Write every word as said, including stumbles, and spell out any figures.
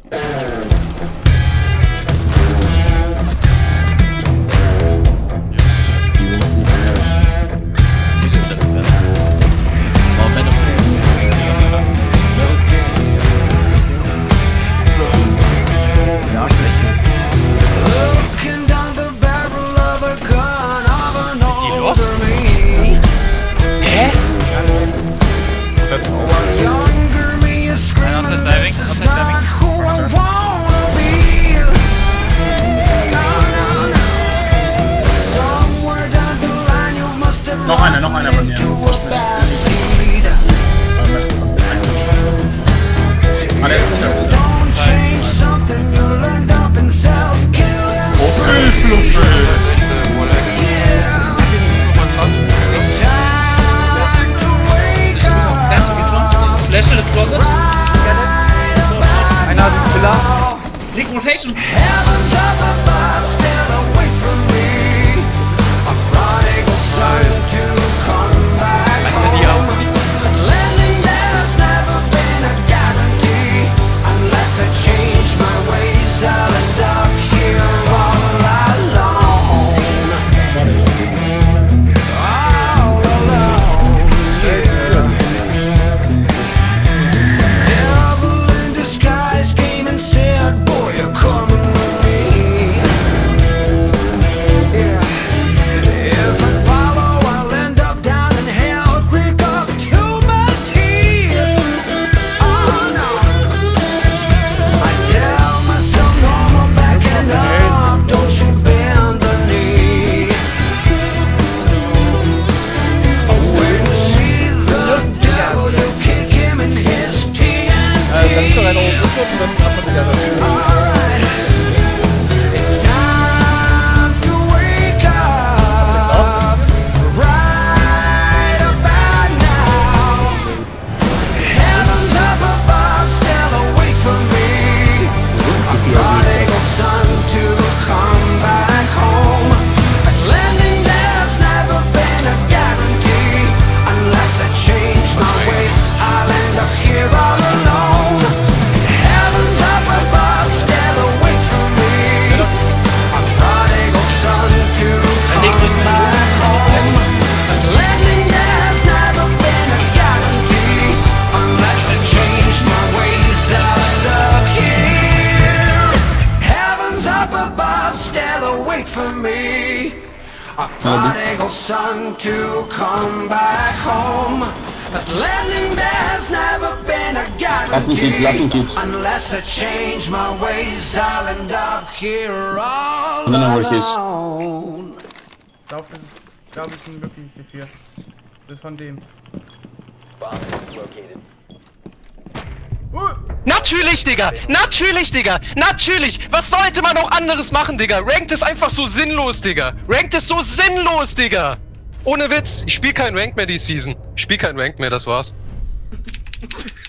Noch einer, noch einer bei mir. Alles Flasche in the closet. Einer hat den Killer. Nick Rotation. A prodigal son to come back home. But landing there's never been a guarantee. Unless I change my ways, I'll end up here all alone. Ich glaube, das ist, glaube ich, ein wirklich C vier. Das ist von dem. Natürlich, Digga! Natürlich, Digga! Natürlich! Was sollte man auch anderes machen, Digga? Ranked ist einfach so sinnlos, Digga! Ranked ist so sinnlos, Digga! Ohne Witz! Ich spiel kein Ranked mehr die Season. Ich spiel kein Ranked mehr, das war's.